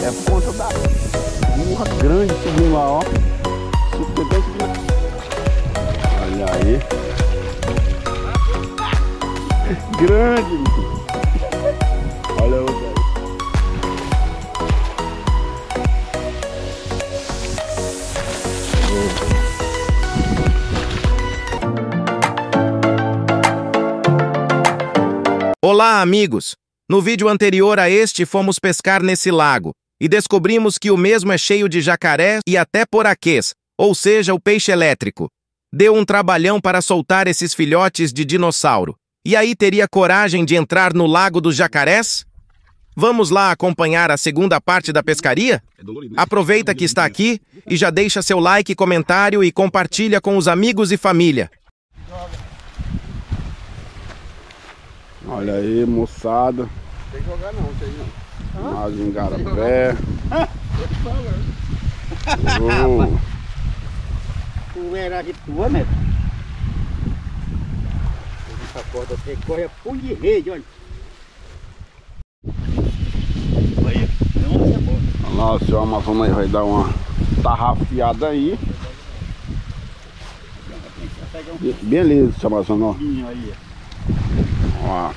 É por conta da burra grande subindo lá, ó. Super bem subindo. Olha aí. Grande. Olha a outra aí. Olá, amigos! No vídeo anterior a este, fomos pescar nesse lago e descobrimos que o mesmo é cheio de jacaré e até poraquês, ou seja, o peixe elétrico. Deu um trabalhão para soltar esses filhotes de dinossauro. E aí teria coragem de entrar no lago dos jacarés? Vamos lá acompanhar a segunda parte da pescaria? Aproveita que está aqui e já deixa seu like, comentário e compartilha com os amigos e família. Olha aí, moçada. Tem que jogar não, tem não. Mais um garapé. Poeira tua, né? Essa corda você corre a punho de rede, olha. Olha, olha lá, o senhor Amazonas aí vai dar uma tarrafiada aí. Beleza, senhor Amazonas. Aí. Ó.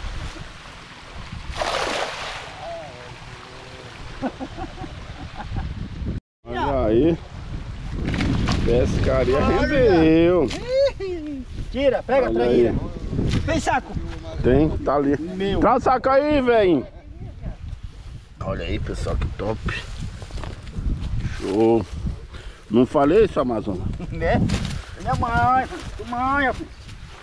Olha aí. Pescaria rendeu. Tira, pega a traíra. Tem saco? Tem, tá ali. Meu. Traz o saco aí, velho. Olha aí, pessoal, que top. Show. Não falei isso, Amazonas? Né? Minha mãe, tu manha, filho.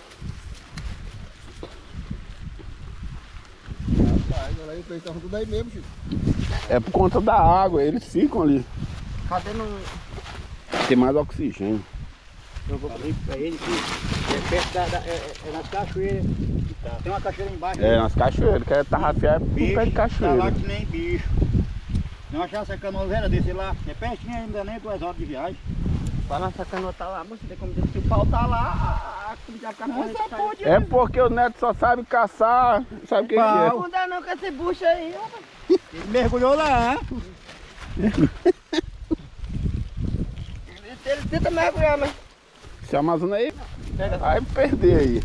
Olha aí, o peixe tá tudo aí mesmo, Chico. É por conta da água, eles ficam ali. Cadê no... Tem mais oxigênio. Eu vou abrir pra ele que é perto é nas cachoeiras. Tem uma cachoeira embaixo. É, nas cachoeiras, que é tarrafiar é por pé de cachoeira. Tá lá que nem bicho. Não achar essa canoeira desse lá. É pertinho ainda, nem 2 horas de viagem. Para nossa canoa tá lá, você tem como dizer que o pau tá lá, a canoa é porque o Neto só sabe caçar, sabe o que é. Não dá não com esse bucho aí, ele mergulhou lá. Ele tenta mergulhar, mas... Se Amazonas aí, vai perder aí.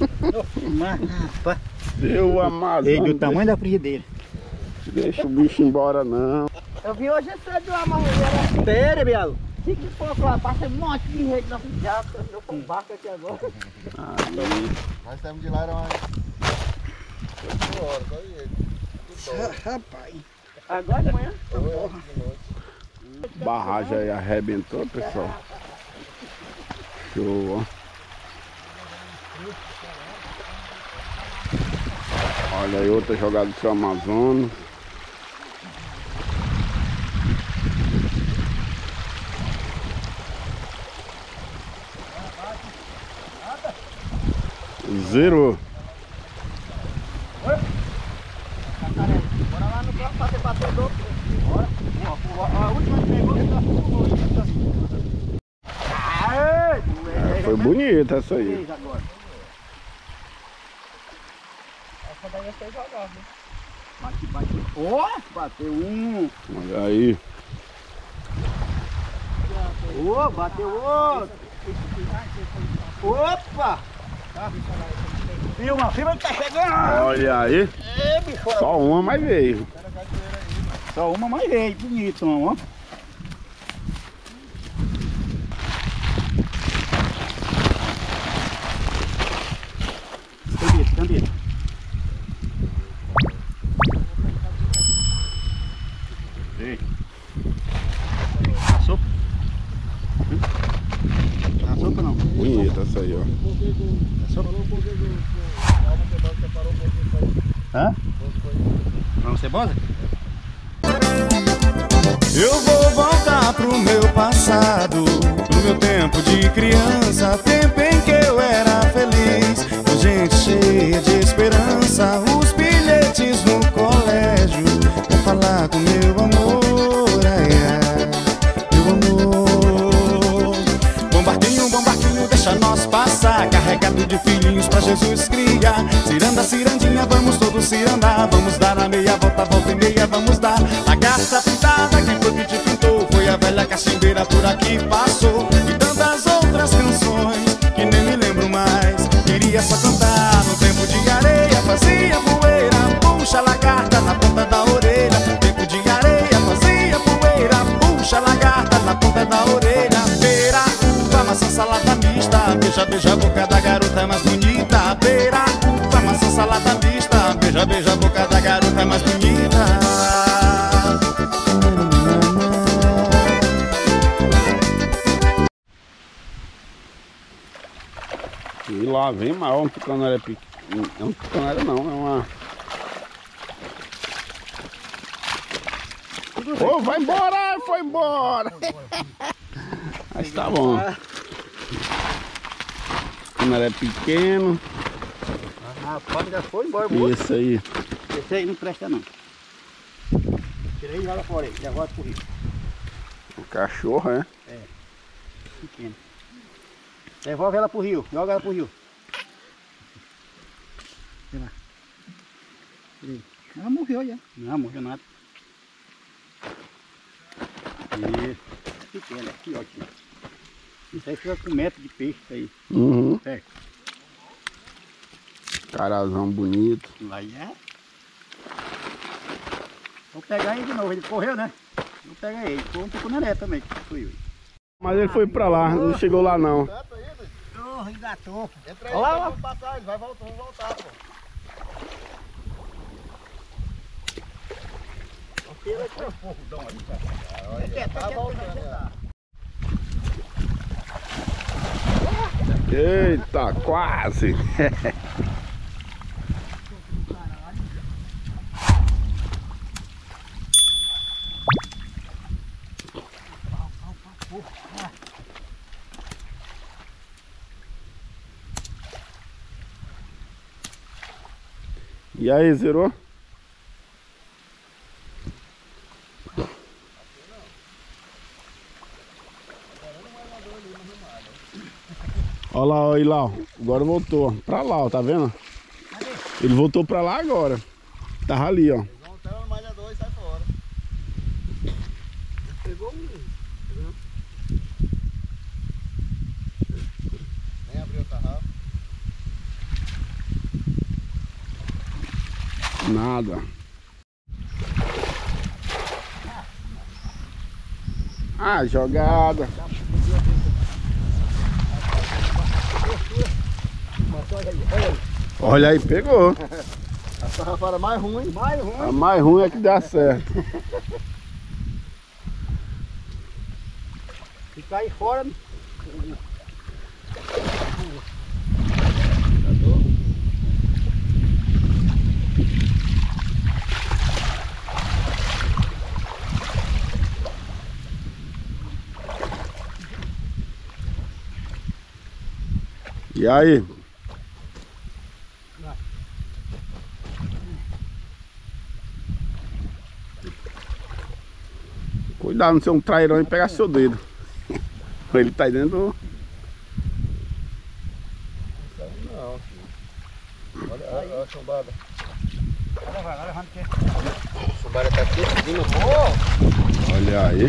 Seu Amazonas. Ei, do tamanho da frigideira. Deixa o bicho embora não. Eu vi hoje cedo lá, mas sério, Bialo? Que pouco lá, passa um monte de rede na frigideira, eu com barco aqui agora. Aí. Nós estamos de lá, era umas 8 horas, só ele. Rapaz, agora de manhã? Porra. Barragem aí arrebentou, pessoal. Show, ó. Olha aí, outra jogada do seu Amazonas. Zero. Bora lá no campo pra você bater o dobro. Bora. A última que pegou, Foi bonita essa aí. Essa daí você jogar, viu? Bate. Ó, bateu um. Olha aí. Ó, bateu outro. Opa! Filma que tá chegando! Olha aí. É, bicho. Só uma, mas veio. Só uma, mas veio. Bonito, ó. Cambito. Ei. Passou? Passou ou não? Bonita essa aí, ó. Hã? Não, cebosa? Eu vou voltar pro meu passado, pro meu tempo de criança, tempo em que eu era feliz, com gente cheia de esperança, os bilhetes no colégio, pra falar com meu amor, ai, ai, meu amor. Bombarquinho, deixa nós passar, carregado de filhinhos pra Jesus criar. Ciranda, cirandinha, vamos todos cirandar, vamos dar a meia volta, volta e meia, vamos dar. lagarta pintada, quem foi que te pintou? Foi a velha cachimbeira por aqui passou. E tantas outras canções que nem me lembro mais. Queria só cantar no tempo de areia, fazia poeira, puxa a lagarta na ponta da orelha. No tempo de areia, fazia poeira, puxa a lagarta na ponta da orelha. Pera, uva, maçã, salada mista, beija, beija a boca da garota mais bonita. Pera, uva, maçã, salada mista, beija, beija a boca da garota mais bonita. E lá vem maior, um tucanária pequeno. Não é um tucanária não, é uma... Ô, vai embora, foi embora! Mas tá bom. Tucanária pequeno. A foto já foi embora, moço. Isso aí. Esse aí não presta não. Tirei e joga fora aí, já volta pro rio. O cachorro, é? É, pequeno. Devolve ela pro rio, joga ela pro rio. Vai lá. Tirei. Ela morreu já. Não, morreu nada. Isso. Pequena, aqui ótimo. Isso aí fica com 1 metro de peixe isso aí. Uhum. É. Carazão bonito. Aí é. Vou pegar ele de novo, ele correu, né? Vou pegar ele, foi um tucunaré também que foi. Mas ele foi pra lá, não chegou lá não. Oh, engatou. Entra aí, Olha lá, vamos passar, ele vai voltar, vamos voltar, pô. Tá voltando. Eita, quase! E aí, zerou? Olha lá, olha lá, ó. Agora voltou pra lá, ó, tá vendo? Ele voltou pra lá agora. Tava ali, ó. Vão até no malhador e sai fora. Pegou um. Nem abriu o tarrafo. Nada. Ah, jogada. Olha aí, pegou. A tarrafada mais ruim. Mais ruim. A mais ruim é que dá certo. Ficar aí fora. E aí? Cuidado, não ser um trairão e pegar seu dedo. Ele tá aí dentro do... Não, filho. Olha a chumbada. Vai levando aqui. A chumbada tá aqui em cima. Olha aí.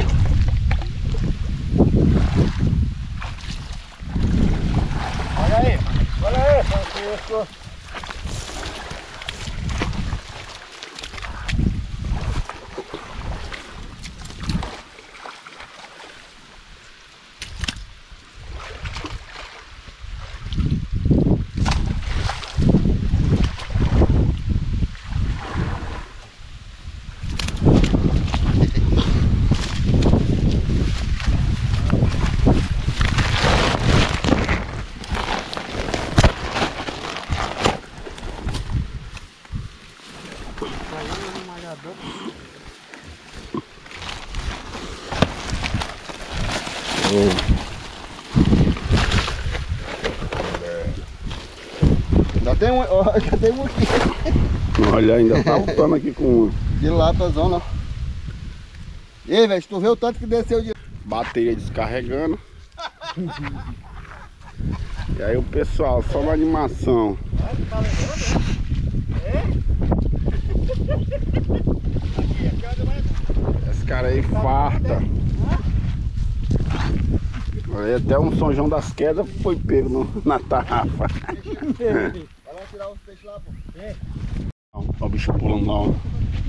Olha aí. Olha aí, Francisco. Já tem um, ó, já tem um aqui. Olha, ainda tá lutando aqui com um. De lá pra zona. Ei, velho, tu vê o tanto que desceu de... Bateria descarregando. E aí o pessoal, só na animação. pescaria farta. Olha, até um São João das Quedas foi pego na tarrafa. Vai lá tirar os peixes lá, pô. Olha o bicho pulando lá, ó.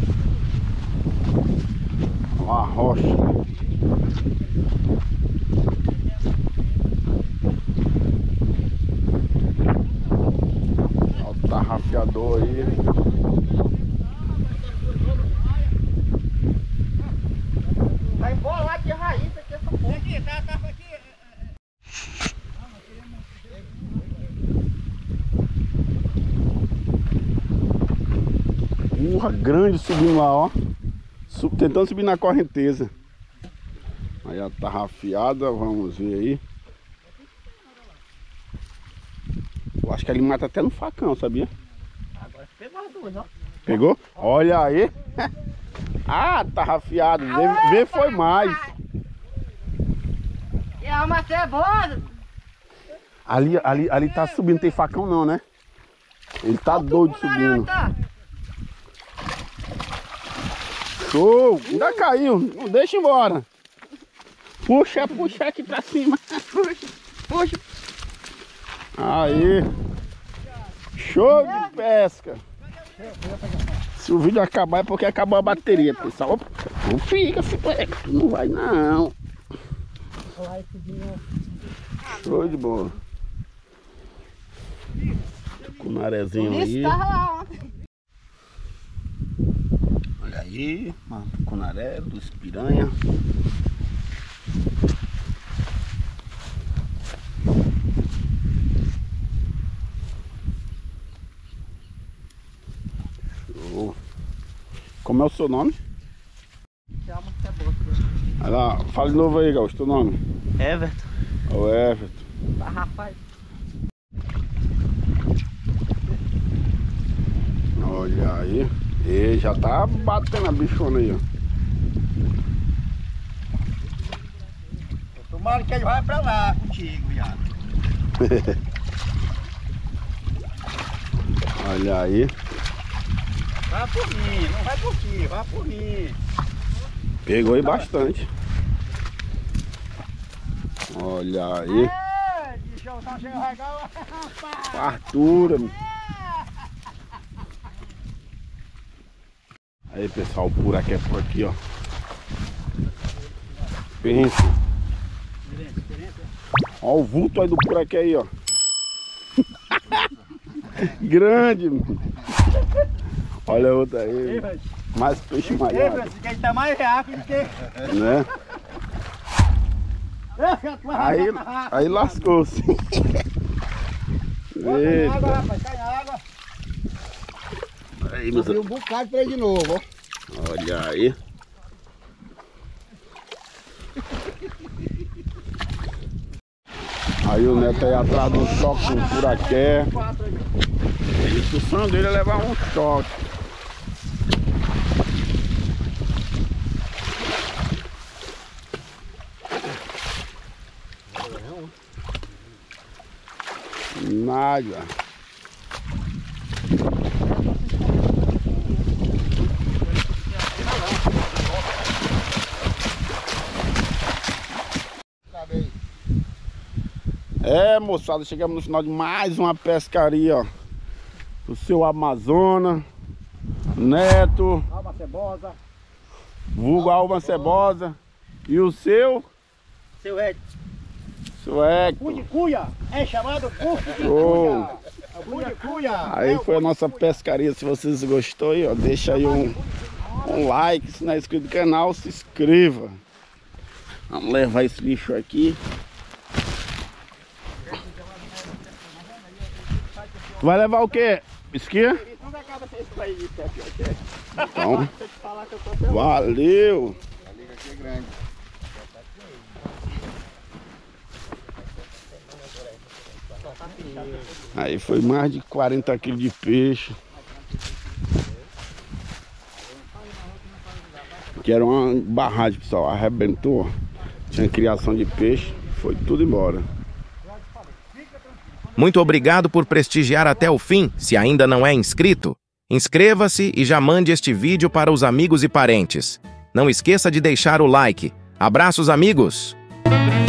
Olha a rocha. Olha o tarrafiador aí. Vai embora lá de raiz, aqui essa porra. Aqui, tá aqui. Urra grande subindo lá, ó. Tentando subir na correnteza. Aí a tarrafiada, vamos ver aí. Eu acho que ele mata até no facão, sabia? Agora pegou as duas, ó. Pegou? Olha aí. Ah, tarrafiado. Vê foi mais. É uma cebola. Ali tá subindo, não tem facão não, né? Ele tá doido subindo. Show! Ainda caiu, não deixa embora. Puxa aqui pra cima. Puxa. Aí. Show de pesca. Se o vídeo acabar é porque acabou a bateria, pessoal. Não fica, não vai não. Show de bola. Cunarezinho aí. Olha aí, uma cunaré dos piranha. Show. Como é o seu nome? Chama cebola. Olha lá, fala de novo aí, Gaúcho, teu nome? Everton. O Everton. Tá, rapaz. Olha aí. E já tá batendo a bichona aí, ó. Tomara que ele vai pra lá contigo, viado. Olha aí. Vai por mim, não vai por ti, vai por mim. Pegou aí bastante. Olha aí. Bichão, tá cheio regal, rapaz. Fartura. Aí, pessoal, o buraco é por aqui, ó. Pensa. Ó o vulto aí do buraco aí, ó. Grande. Olha a outra aí. Mais peixe malhado. Esse aqui tá mais rápido do que... Né? Aí lascou-se. Cai na água, rapaz, cai na água. Aí, meus... Um bocado pra ele de novo, ó. Olha aí. Aí o Neto aí atrás do choque com o buraqué. E o sonho dele é levar um choque. Nada. É, moçada, chegamos no final de mais uma pescaria, ó. O seu Amazonas, Neto, Alma cebosa. vulgo Alma Cebosa. E o seu? Seu Ed. Seu Hector. Cu de cuia. É chamado curso de Show. cuia. Cu de cuia. Aí foi a nossa pescaria. Se vocês gostou aí, ó, deixa aí um like. Se não é inscrito no canal, se inscreva. Vamos levar esse lixo aqui. Tu vai levar o quê? Esquia? Então, valeu! A liga aqui é grande. Aí foi mais de 40 quilos de peixe. Que era uma barragem, pessoal. Arrebentou. Tinha criação de peixe. Foi tudo embora. Muito obrigado por prestigiar até o fim. Se ainda não é inscrito, inscreva-se e já mande este vídeo para os amigos e parentes. Não esqueça de deixar o like. Abraços, amigos!